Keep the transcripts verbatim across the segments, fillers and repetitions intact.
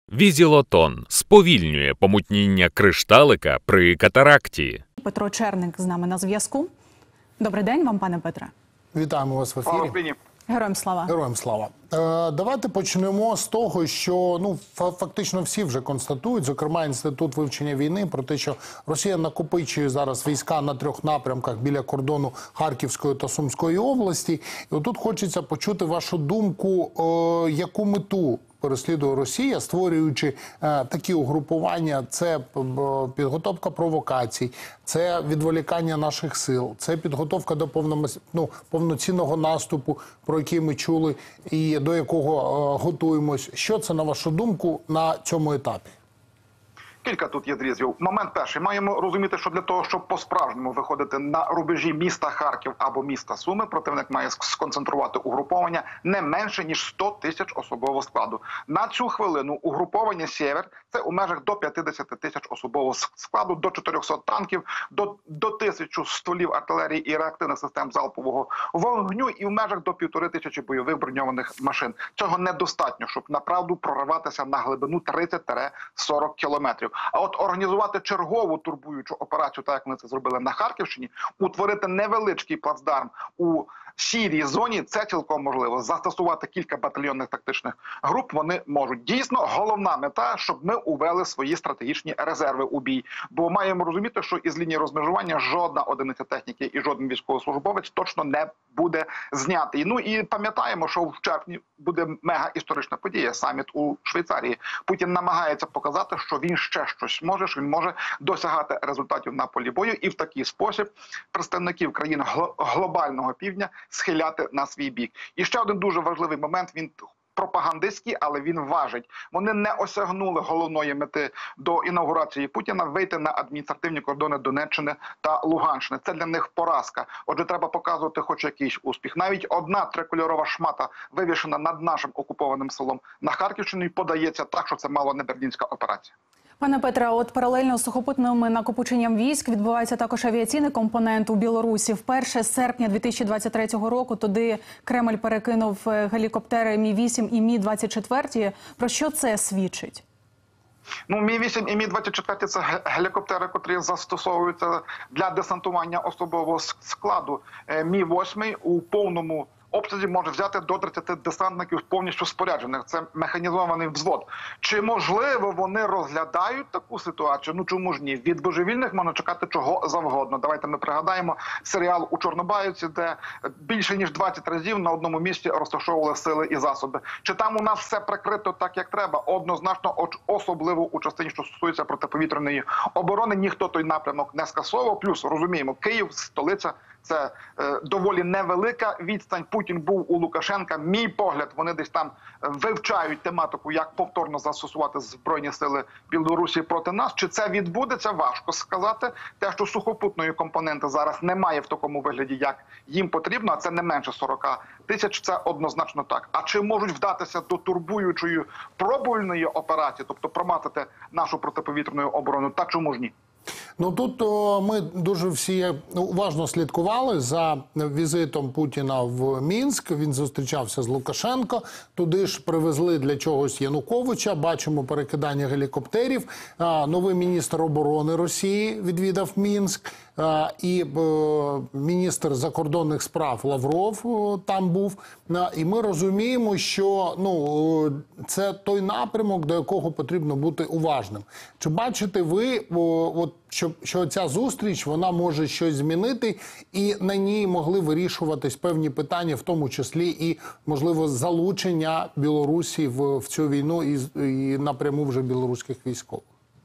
Візілотон сповільнює помутніння кришталика при катаракті. Петро Черник з нами на зв'язку. Добрий день вам, пане Петре. Вітаємо вас в ефірі. Героям слава. Героям слава. Е, давайте почнемо з того, що ну фактично всі вже констатують, зокрема Інститут вивчення війни, про те, що Росія накопичує зараз війська на трьох напрямках біля кордону Харківської та Сумської області. І отут хочеться почути вашу думку, е, яку мету переслідує Росія, створюючи е, такі угрупування. Це підготовка провокацій, це відволікання наших сил, це підготовка до повно, ну, повноцінного наступу, про який ми чули і до якого е, готуємось. Що це, на вашу думку, на цьому етапі? Кілька тут є зрізів. Момент перший. Маємо розуміти, що для того, щоб по-справжньому виходити на рубежі міста Харків або міста Суми, противник має сконцентрувати угруповання не менше, ніж сто тисяч особового складу. На цю хвилину угруповання «Сєвєр» – це у межах до п'ятдесят тисяч особового складу, до чотирьохсот танків, до, до тисячі стволів артилерії і реактивних систем залпового вогню і в межах до півтори тисячі бойових броньованих машин. Цього недостатньо, щоб направду прориватися на глибину тридцять - сорок кілометрів. А от організувати чергову турбуючу операцію, так як вони це зробили на Харківщині, утворити невеличкий плацдарм у сірій зоні, це цілком можливо. Застосувати кілька батальйонних тактичних груп вони можуть. Дійсно, головна мета, щоб ми увели свої стратегічні резерви у бій. Бо маємо розуміти, що із лінії розмежування жодна одиниця техніки і жоден військовослужбовець точно не буде знятий. Ну і пам'ятаємо, що в червні буде мега-історична подія – саміт у Швейцарії. Путін намагається показати, що він ще щось може, що він може досягати результатів на полі бою і в такий спосіб представників країн глобального півдня схиляти на свій бік. І ще один дуже важливий момент, він пропагандистський, але він важить. Вони не осягнули головної мети до інаугурації Путіна – вийти на адміністративні кордони Донеччини та Луганщини. Це для них поразка. Отже, треба показувати хоч якийсь успіх. Навіть одна трикольорова шмата, вивішена над нашим окупованим селом на Харківщині, подається так, що це мало не берлінська операція. Пане Петре, от паралельно з сухопутним накопиченням військ відбувається також авіаційний компонент у Білорусі. Вперше з серпня дві тисячі двадцять третього року туди Кремль перекинув гелікоптери Мі вісім і Мі двадцять чотири. Про що це свідчить? Ну, Мі вісім і Мі двадцять чотири – це гелікоптери, котрі застосовуються для десантування особового складу. Мі вісім у повному обсязі може взяти до тридцяти десантників повністю споряджених. Це механізований взвод. Чи можливо вони розглядають таку ситуацію? Ну чому ж ні? Від божевільних можна чекати чого завгодно. Давайте ми пригадаємо серіал у Чорнобаївці, де більше ніж двадцять разів на одному місці розташовували сили і засоби. Чи там у нас все прикрито так, як треба? Однозначно, особливо у частині, що стосується протиповітряної оборони, ніхто той напрямок не скасовував. Плюс, розуміємо, Київ, столиця, це е, доволі невелика відстань. Путін був у Лукашенка. Мій погляд, вони десь там вивчають тематику, як повторно застосувати Збройні сили Білорусі проти нас. Чи це відбудеться, важко сказати. Те, що сухопутної компоненти зараз немає в такому вигляді, як їм потрібно, а це не менше сорока тисяч, це однозначно так. А чи можуть вдатися до турбуючої пробувальної операції, тобто промацати нашу протиповітряну оборону, та чому ж ні? Ну тут о, ми дуже всі уважно слідкували за візитом Путіна в Мінськ. Він зустрічався з Лукашенко. Туди ж привезли для чогось Януковича. Бачимо перекидання гелікоптерів. А, новий міністр оборони Росії відвідав Мінськ. А, і о, міністр закордонних справ Лавров о, там був. А, і ми розуміємо, що ну, це той напрямок, до якого потрібно бути уважним. Чи бачите ви, о, от, що, що ця зустріч, вона може щось змінити, і на ній могли вирішуватись певні питання, в тому числі і, можливо, залучення Білорусі в, в цю війну і, і напряму вже білоруських військових?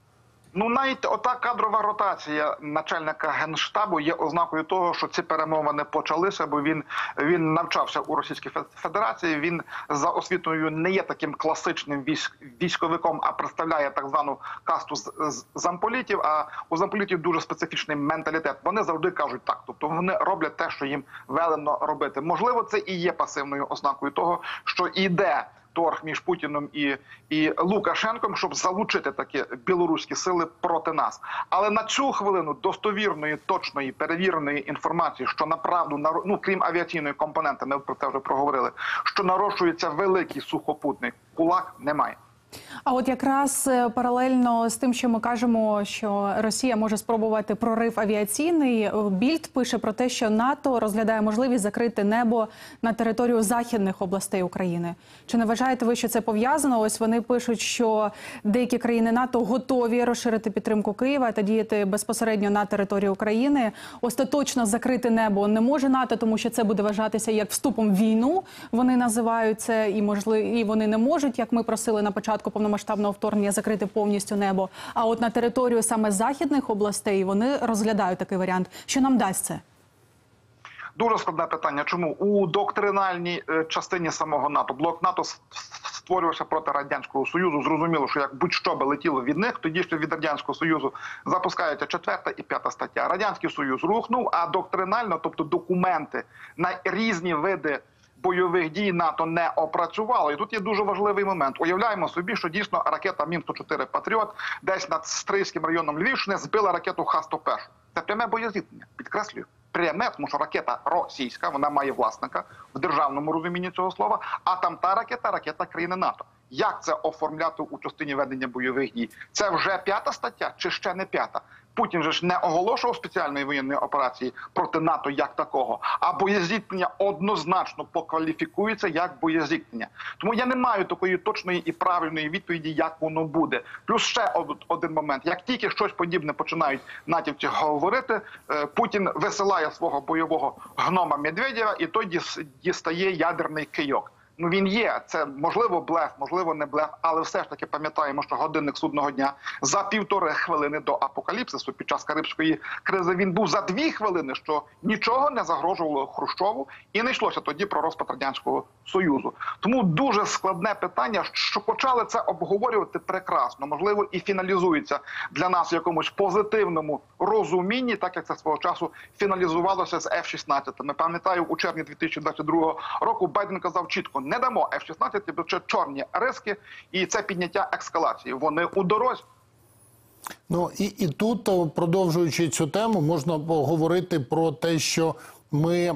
Ну, навіть ота кадрова ротація начальника Генштабу є ознакою того, що ці перемовини почалися, бо він, він навчався у Російській Федерації, він за освітою не є таким класичним військ, військовиком, а представляє так звану касту з, з замполітів, а у замполітів дуже специфічний менталітет. Вони завжди кажуть так, тобто вони роблять те, що їм велено робити. Можливо, це і є пасивною ознакою того, що іде торг між Путіном і, і Лукашенком, щоб залучити такі білоруські сили проти нас. Але на цю хвилину достовірної, точної, перевіреної інформації, що направду, ну, крім авіаційної компоненти, ми про це вже проговорили, що нарощується великий сухопутний кулак, немає. А от якраз паралельно з тим, що ми кажемо, що Росія може спробувати прорив авіаційний, Більд пише про те, що НАТО розглядає можливість закрити небо на територію західних областей України. Чи не вважаєте ви, що це пов'язано? Ось вони пишуть, що деякі країни НАТО готові розширити підтримку Києва та діяти безпосередньо на території України. Остаточно закрити небо не може НАТО, тому що це буде вважатися як вступом в війну. Вони називають це, і можливо, і вони не можуть, як ми просили на початку повномасштабного вторгнення, закрити повністю небо. А от на територію саме західних областей вони розглядають такий варіант. Що нам дасть це? Дуже складне питання. Чому? У доктринальній частині самого НАТО, блок НАТО створювався проти Радянського Союзу. Зрозуміло, що як будь-що би летіло від них, тоді ще від Радянського Союзу запускаються четверта і п'ята стаття. Радянський Союз рухнув, а доктринально, тобто документи на різні види бойових дій НАТО не опрацювало. І тут є дуже важливий момент. Уявляємо собі, що дійсно ракета Мі сто чотири «Патріот» десь над Стрийським районом Львівщини збила ракету Х сто один. Це пряме боєзіткнення, підкреслюю. Пряме, тому що ракета російська, вона має власника в державному розумінні цього слова, а там та ракета – ракета країни НАТО. Як це оформляти у частині ведення бойових дій? Це вже п'ята стаття чи ще не п'ята? Путін же ж не оголошував спеціальної воєнної операції проти НАТО як такого, а боєзіткнення однозначно покваліфікується як боєзіткнення. Тому я не маю такої точної і правильної відповіді, як воно буде. Плюс ще один момент. Як тільки щось подібне починають натівці говорити, Путін висилає свого бойового гнома Медведєва, і той дістає ядерний кийок. Ну, він є, це можливо блеф, можливо не блеф, але все ж таки пам'ятаємо, що годинник судного дня за півтори хвилини до апокаліпсису під час Карибської кризи він був за дві хвилини, що нічого не загрожувало Хрущову, і не йшлося тоді про розпад Радянського Союзу. Тому дуже складне питання, що почали це обговорювати прекрасно, можливо і фіналізується для нас в якомусь позитивному розумінні, так як це свого часу фіналізувалося з Еф шістнадцять. Ми пам'ятаю, у червні дві тисячі двадцять другого року Байден казав чітко: не дамо Еф шістнадцять, бо це чорні риски, і це підняття ескалації. Вони у дорозі. Ну і, і тут, продовжуючи цю тему, можна говорити про те, що ми е,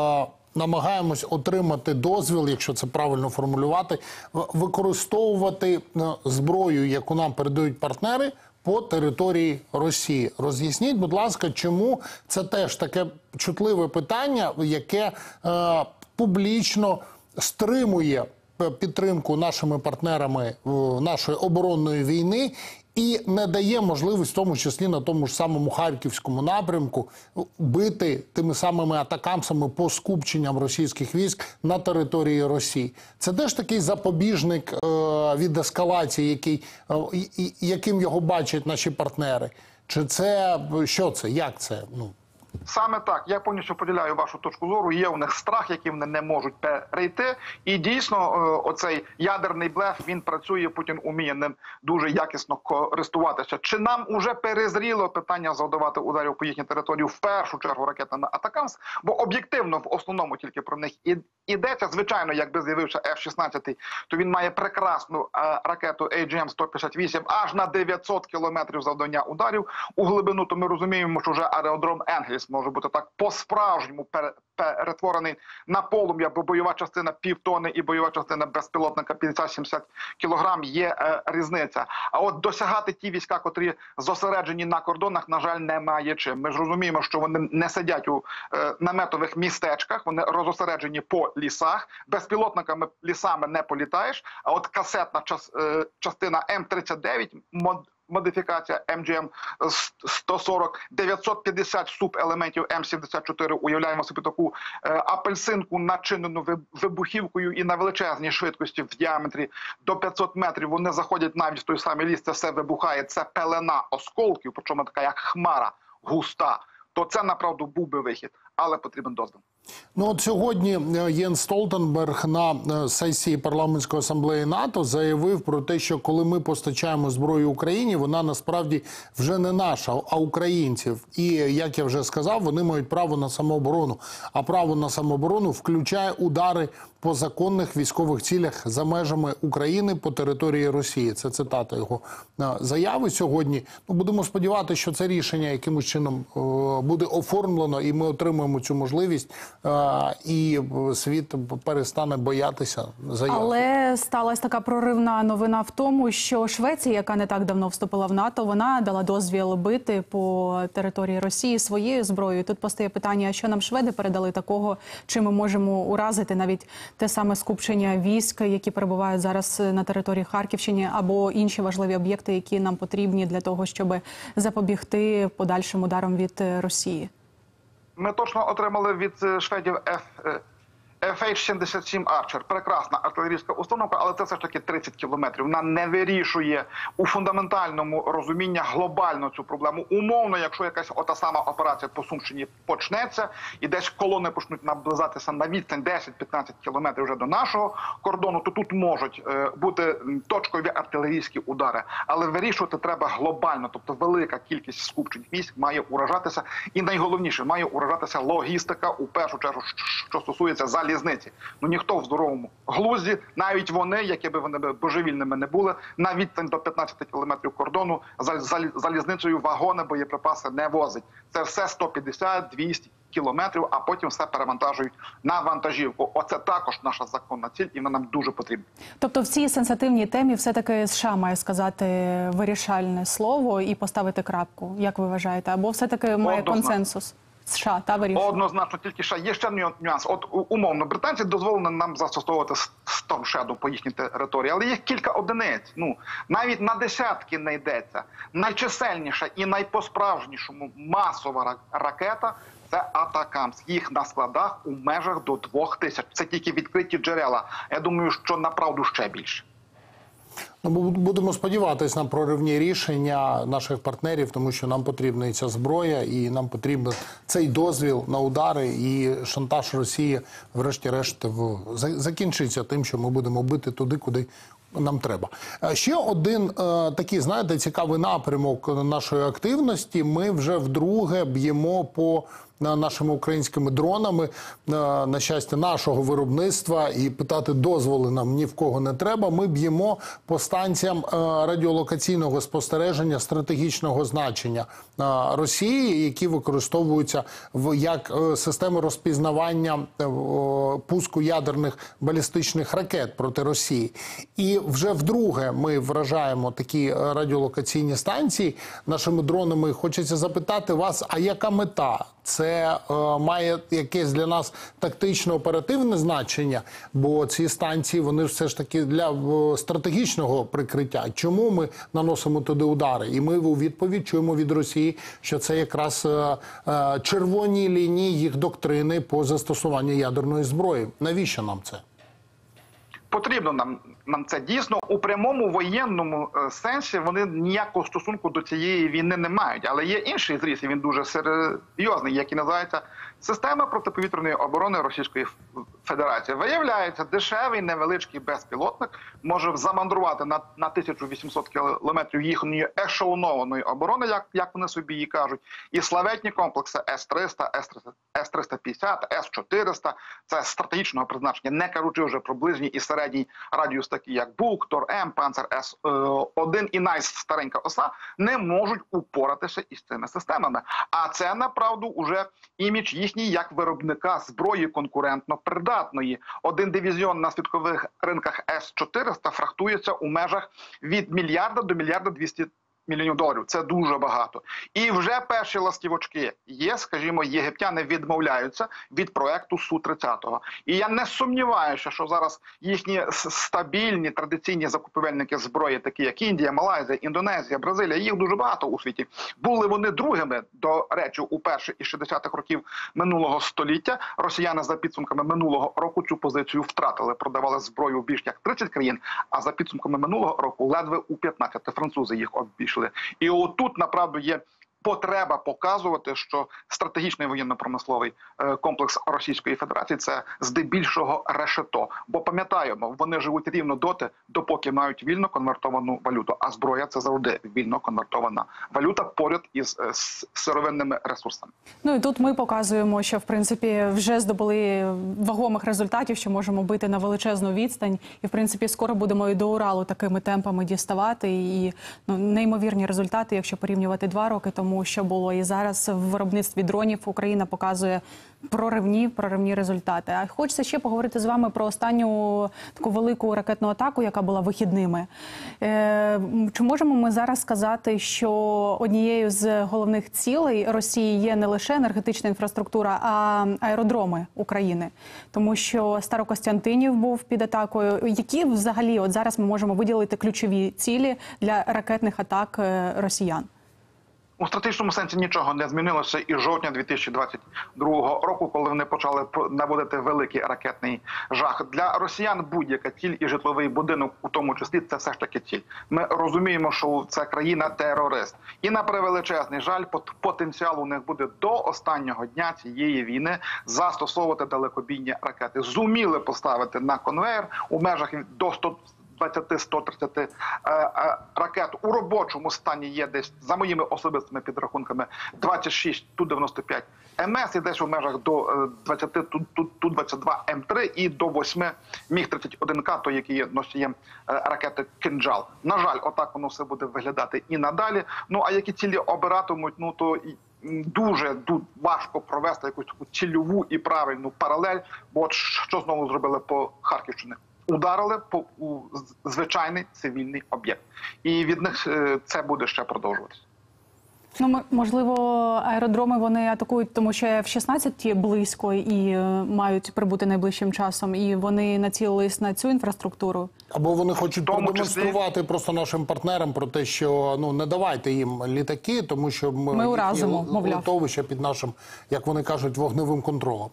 намагаємось отримати дозвіл, якщо це правильно формулювати, використовувати зброю, яку нам передають партнери, по території Росії. Роз'ясніть, будь ласка, чому це теж таке чутливе питання, яке е, публічно стримує підтримку нашими партнерами нашої оборонної війни і не дає можливість, в тому числі на тому ж самому Харківському напрямку, бити тими самими атакамсами по скупченням російських військ на території Росії. Це теж такий запобіжник е, від ескалації, який, е, і, яким його бачать наші партнери? Чи це, що це, як це? Ну. Саме так. Я повністю поділяю вашу точку зору. Є у них страх, який вони не можуть перейти. І дійсно, оцей ядерний блеф, він працює, Путін уміє ним дуже якісно користуватися. Чи нам уже перезріло питання завдавати ударів по їхній території, в першу чергу ракетами «Атакамс», бо об'єктивно в основному тільки про них і йдеться. Звичайно, якби з'явився Еф шістнадцять, то він має прекрасну ракету Ей Джі Ем сто п'ятдесят вісім, аж на дев'ятсот кілометрів завдання ударів у глибину, то ми розуміємо, що вже аеродром Енгельс може бути так по-справжньому перетворений на полум'я, бо бойова частина півтони і бойова частина безпілотника п'ятдесят-сімдесят кілограм є е, різниця. А от досягати ті війська, котрі зосереджені на кордонах, на жаль, немає чим. Ми ж розуміємо, що вони не сидять у е, наметових містечках, вони розосереджені по лісах. Безпілотниками лісами не політаєш, а от касетна час, е, частина Ем тридцять дев'ять мод модифікація Ем Джі Ем сто сорок, дев'ятсот п'ятдесят субелементів Ем сімдесят чотири. Уявляємо собі таку е, апельсинку, начинену вибухівкою і на величезній швидкості в діаметрі до п'ятсот метрів. Вони заходять навіть в той самий ліс, це все вибухає. Це пелена осколків, причому така як хмара густа. То це, направду, був би вихід, але потрібен дозвіл. Ну от сьогодні Єнс Столтенберг на сесії парламентської асамблеї НАТО заявив про те, що коли ми постачаємо зброю Україні, вона насправді вже не наша, а українців. І, як я вже сказав, вони мають право на самооборону. А право на самооборону включає удари по законних військових цілях за межами України по території Росії. Це цитата його заяви сьогодні. Ну, будемо сподіватися, що це рішення якимось чином буде оформлено, і ми отримаємо цю можливість, і світ перестане боятися заяв. Але сталася така проривна новина в тому, що Швеція, яка не так давно вступила в НАТО, вона дала дозвіл бити по території Росії своєю зброєю. Тут постає питання, що нам шведи передали такого, чи ми можемо уразити навіть те саме скупчення військ, які перебувають зараз на території Харківщини, або інші важливі об'єкти, які нам потрібні для того, щоб запобігти подальшим ударам від Росії. Ми точно отримали від шведів F... еф ейч сімдесят сім Archer. Прекрасна артилерійська установка, але це все ж таки тридцять кілометрів. Вона не вирішує у фундаментальному розумінні глобально цю проблему. Умовно, якщо якась ота сама операція по Сумщині почнеться, і десь колони почнуть наближатися на відстань десять-п'ятнадцять кілометрів вже до нашого кордону, то тут можуть е, бути точкові артилерійські удари. Але вирішувати треба глобально, тобто велика кількість скупчень військ має уражатися. І найголовніше, має уражатися логістика, у першу чергу, що стосується залізниці. Ну ніхто в здоровому глузді, навіть вони, які б вони божевільними не були, на відстань до п'ятнадцяти кілометрів кордону залізницею вагони, боєприпаси не возить. Це все сто п'ятдесят-двісті кілометрів, а потім все перевантажують на вантажівку. Оце також наша законна ціль, і вона нам дуже потрібна. Тобто в цій сенситивній темі все-таки США має сказати вирішальне слово і поставити крапку, як ви вважаєте? Або все-таки має консенсус? США та вирішує? Однозначно, тільки США. Є ще нюанс. От умовно, британці дозволено нам застосовувати Storm Shadow по їхній території, але їх кілька одиниць. Ну, навіть на десятки не йдеться. Найчисельніша і найпосправжнішому масова ракета – це Атакамс. Їх на складах у межах до двох тисяч. Це тільки відкриті джерела. Я думаю, що направду ще більше. Ну, будемо сподіватися на проривні рішення наших партнерів, тому що нам потрібна і ця зброя, і нам потрібен цей дозвіл на удари, і шантаж Росії, врешті-решт, закінчиться тим, що ми будемо бити туди, куди нам треба. Ще один е, такий, знаєте, цікавий напрямок нашої активності. Ми вже вдруге б'ємо по нашими українськими дронами, на щастя, нашого виробництва, і питати дозволи нам ні в кого не треба. Ми б'ємо по станціям радіолокаційного спостереження стратегічного значення Росії, які використовуються в як системи розпізнавання пуску ядерних балістичних ракет проти Росії. І вже вдруге ми вражаємо такі радіолокаційні станції нашими дронами. Хочеться запитати вас, а яка мета? Це е, має якесь для нас тактично-оперативне значення, бо ці станції, вони все ж таки для е, стратегічного прикриття. Чому ми наносимо туди удари? І ми у відповідь чуємо від Росії, що це якраз е, е, червоні лінії їх доктрини по застосуванню ядерної зброї. Навіщо нам це? Потрібно нам, нам це дійсно. У прямому воєнному е, сенсі вони ніякого стосунку до цієї війни не мають. Але є інший зріз, і він дуже серйозний, який називається «Система протиповітряної оборони Російської Федерації». Виявляється, дешевий невеличкий безпілотник може замандрувати на, на тисячу вісімсот кілометрів їхньої ешелонованої оборони, як, як вони собі її кажуть, і славетні комплекси С триста, С триста п'ятдесят, С чотириста – це стратегічного призначення, не кажучи вже про ближній і середній радіус, такі як Бук, Тор-М, Панцер С один і найстаренька оса, не можуть упоратися із цими системами. А це, направду, уже імідж їхній як виробника зброї конкурентно придатної. Один дивізіон на світових ринках С чотириста фрахтується у межах від мільярда до мільярда двісті мільйонів доларів. Це дуже багато. І вже перші ластівочки є, скажімо, єгиптяни відмовляються від проекту Су тридцять. І я не сумніваюся, що зараз їхні стабільні традиційні закупівельники зброї, такі як Індія, Малайзія, Індонезія, Бразилія, їх дуже багато у світі. Були вони другими, до речі, у перші із шістдесятих років минулого століття. Росіяни за підсумками минулого року цю позицію втратили. Продавали зброю в більш як тридцять країн, а за підсумками минулого року ледве у п'ятнадцять французи їх обійшли. І отут, направду, є потреба показувати, що стратегічний воєнно-промисловий комплекс Російської Федерації – це здебільшого решето. Бо пам'ятаємо, вони живуть рівно доти, допоки мають вільно конвертовану валюту. А зброя – це завжди вільно конвертована валюта поряд із сировинними ресурсами. Ну і тут ми показуємо, що в принципі вже здобули вагомих результатів, що можемо бити на величезну відстань. І в принципі скоро будемо і до Уралу такими темпами діставати. І ну, неймовірні результати, якщо порівнювати два роки тому, що було. І зараз в виробництві дронів Україна показує проривні, проривні результати. А хочеться ще поговорити з вами про останню таку велику ракетну атаку, яка була вихідними. Е, чи можемо ми зараз сказати, що однією з головних цілей Росії є не лише енергетична інфраструктура, а аеродроми України? Тому що Старокостянтинів був під атакою. Які взагалі от зараз ми можемо виділити ключові цілі для ракетних атак росіян? У стратегічному сенсі нічого не змінилося із жовтня дві тисячі двадцять другого року, коли вони почали наводити великий ракетний жах. Для росіян будь-яка ціль і житловий будинок, у тому числі, це все ж таки ціль. Ми розуміємо, що це країна-терорист. І на превеличезний жаль, потенціал у них буде до останнього дня цієї війни застосовувати далекобійні ракети. Зуміли поставити на конвейер у межах до сто двадцять - сто тридцять е, е, ракет. У робочому стані є десь, за моїми особистими підрахунками, двадцять шість Ту дев'яносто п'ять Ем Ес і десь у межах до двадцять Ту двадцять два Ем три і до восьми Міг тридцять один К, той, який є носієм е, ракети «Кинджал». На жаль, отак воно все буде виглядати і надалі. Ну, а які цілі обиратимуть, ну, то дуже, дуже важко провести якусь таку цільову і правильну паралель, бо от що знову зробили по Харківщині. Ударили по у звичайний цивільний об'єкт. І від них це буде ще продовжуватися. Ну, можливо, аеродроми вони атакують, тому що Еф шістнадцять близько і мають прибути найближчим часом, і вони націлились на цю інфраструктуру. Або вони хочуть продемонструвати числі... просто нашим партнерам про те, що ну не давайте їм літаки, тому що ми, ми уразимо, мовляв, литовище під нашим, як вони кажуть, вогневим контролем.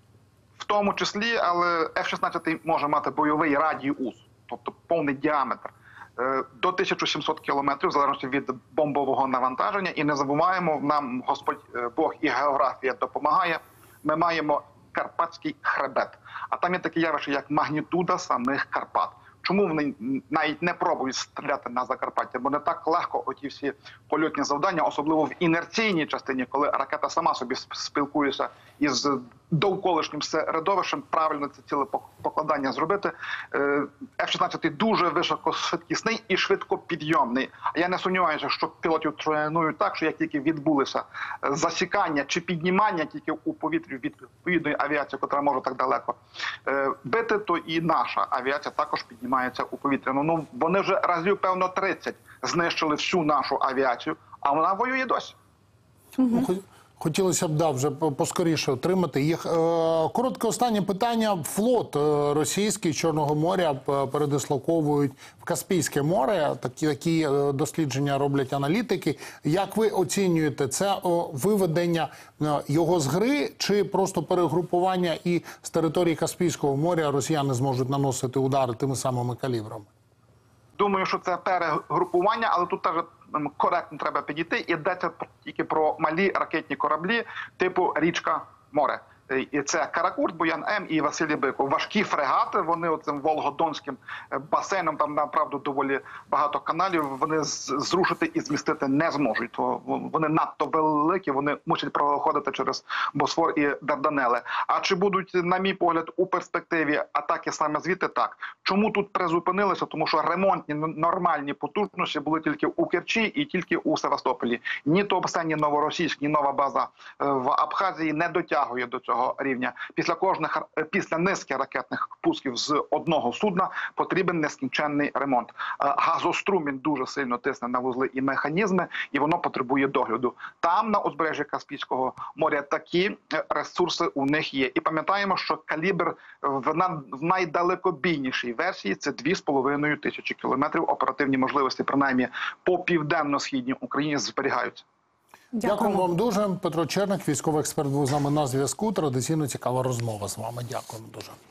В тому числі, але Еф шістнадцять може мати бойовий радіус, тобто повний діаметр, до тисячі сімсот кілометрів, в залежності від бомбового навантаження. І не забуваємо, нам Господь Бог і географія допомагає, ми маємо Карпатський хребет. А там є таке явище, як магнітуда самих Карпат. Чому вони навіть не пробують стріляти на Закарпаття? Бо не так легко оті всі польотні завдання, особливо в інерційній частині, коли ракета сама собі спілкується із довколишнім середовищем, правильно це ціле покладання зробити. Еф шістнадцять дуже високошвидкісний і швидкопідйомний. Я не сумніваюся, що пілотів тренують так, що як тільки відбулися засікання чи піднімання тільки у повітрі відповідної авіації, яка може так далеко бити, то і наша авіація також піднімається у повітря. Ну, вони вже разів, певно, тридцять знищили всю нашу авіацію, а вона воює досі. Угу. Хотілося б, да, вже поскоріше отримати їх. Коротке останнє питання. Флот російський з Чорного моря передислоковують в Каспійське море. Такі, такі дослідження роблять аналітики. Як ви оцінюєте, це виведення його з гри чи просто перегрупування, і з території Каспійського моря росіяни зможуть наносити удари тими самими калібрами? Думаю, що це перегрупування, але тут теж коректно треба підійти. Йдеться тільки про малі ракетні кораблі типу «Річка-море». І це Каракурт, Буян-М і Василій Биков. Важкі фрегати, вони оцим Волгодонським басейном, там, направду, доволі багато каналів, вони зрушити і змістити не зможуть. То вони надто великі, вони мусять проходити через Босфор і Дарданели. А чи будуть, на мій погляд, у перспективі атаки саме звідти? Так. Чому тут призупинилися? Тому що ремонтні нормальні потужності були тільки у Керчі і тільки у Севастополі. Ні Туапсе, ні Новоросійськ, ні нова база в Абхазії не дотягує до цього рівня. Після кожних після низки ракетних пусків з одного судна потрібен нескінченний ремонт. Газострум він дуже сильно тисне на вузли і механізми, і воно потребує догляду. Там на узбережжі Каспійського моря такі ресурси у них є. І пам'ятаємо, що калібр в найдалекобійнішій версії це дві з половиною тисячі кілометрів. Оперативні можливості, принаймні по південно-східній Україні, зберігаються. Дякую. Дякую вам дуже. Петро Черник, військовий експерт, був з нами на зв'язку. Традиційно цікава розмова з вами. Дякуємо дуже.